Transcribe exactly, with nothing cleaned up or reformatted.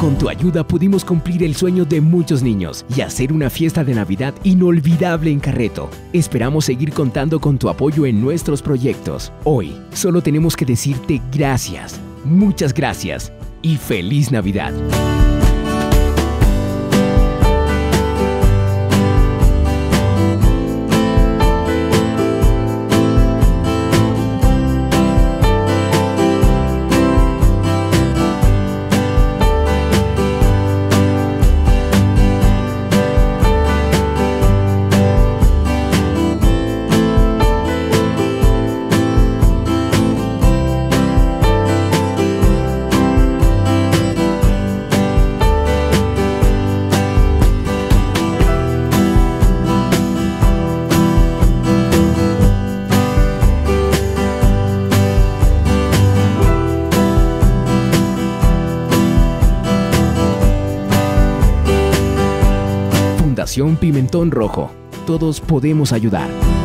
Con tu ayuda pudimos cumplir el sueño de muchos niños y hacer una fiesta de Navidad inolvidable en Carreto. Esperamos seguir contando con tu apoyo en nuestros proyectos. Hoy solo tenemos que decirte gracias, muchas gracias y ¡feliz Navidad! Fundación Pimentón Rojo. Todos podemos ayudar.